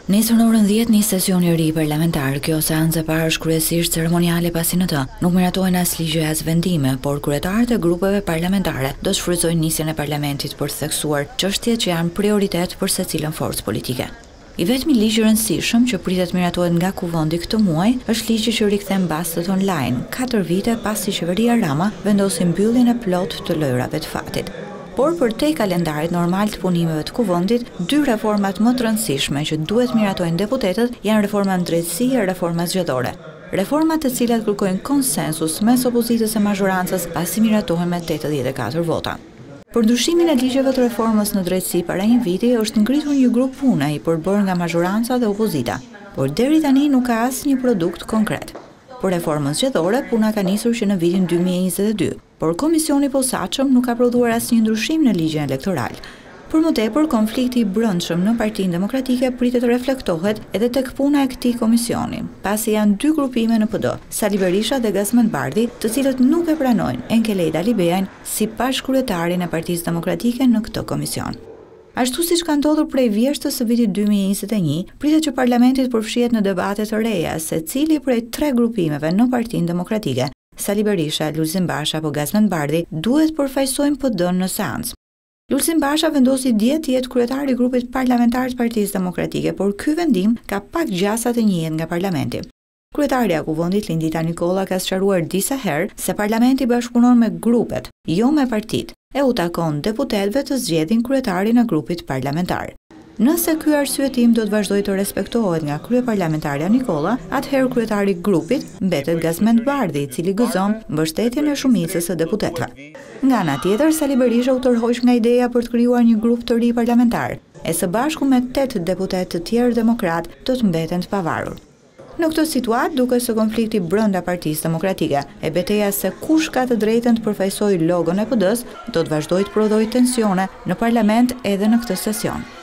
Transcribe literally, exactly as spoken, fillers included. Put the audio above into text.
Nesër në orën dhjetë nis sesioni i ri parlamentar. Kjo seancë e parë është kryesisht ceremoniale, pasi në të nuk miratohen as ligje as vendime, por kryetarët e grupeve parlamentare do shfrytëzojnë nisjen e parlamentit për të theksuar çështjet që janë prioritet për secilën forcë politike. I vetmi ligj i rëndësishëm që pritet miratohet nga kuvendi këtë muaj është ligji që rikthen bastet online, katër vite pasi qeveria Rama vendosi mbylljen e plotë të lojrave të fatit. Por për te kalendarit normal të punimeve të kuvendit, dy reformat më të rëndësishme që duhet miratojnë deputetët janë reforma në drejtësi e reforma zgjedhore. Reformat të cilat kërkojnë konsensus mes opozitës e mazhorancës pasi miratohen me tetëdhjetë e katër vota. Për ndryshimin e ligjeve të reformës në drejtësi para një viti është ngritur një grup pune i përbërë nga mazhoranca dhe opozita, por deri tani nuk ka asnjë produkt konkret. Për reformën zgjedhore, puna ka nisur që në vitin dy mijë e njëzet e dy, por komisioni i posaçëm nuk ka prodhuar asnjë ndryshim në ligjin elektoral. Për më tepër, konflikti i brendshëm në Partinë Demokratike pritet të reflektohet edhe tek puna e këtij komisioni, pasi janë dy grupime në P D, Sali Berisha dhe Gazmend Bardhi, të cilët nuk e pranojnë Enkelejda Libeajn si bashkëkryetarin e Partisë Demokratike në këtë komision. Ashtu siç ka ndodhur prej vjeshtës së vitit dy mijë e njëzet e një, pritet që parlamenti të përfshihet në debate të reja se cili prej tre grupimeve në Partinë Demokratike, Sali Berisha, Lulzim Basha apo Gazmend Bardhi, duhet përfaqësojnë P D-n në seancë. Lulzim Basha vendosi dje të jetë kryetari i grupit parlamentar të Partisë Demokratike, por ky vendim ka pak gjasa të njihet nga parlamenti. Kryetaria e kuvendit Lindita Nikolla ka sqaruar disa herë se parlamenti bashkëpunon me grupet, jo me partitë, e u takon deputetëve të zgjedhin kryetarin e grupit parlamentar. Nëse ky arsyetim do të vazhdojë të respektohet nga kryeparlamentarja Nikolla, atëherë kryetari i grupit mbetet Gazmend Bardhi, i cili gëzon mbështetjen e shumicës së deputetëve. Nga ana tjetër, Sali Berisha u tërhoq nga ideja për të krijuar një grup të ri parlamentar, e së bashku me tetë deputetë të tjerë demokrat do të mbeten të pavarur. Në këtë situatë, duke se konflikti brenda Partisë Demokratike e betejë se kush ka të drejtën të përfaqësojë logon e P D-s, do të vazhdojë të prodhojë tensione në parlament edhe në këtë sesion.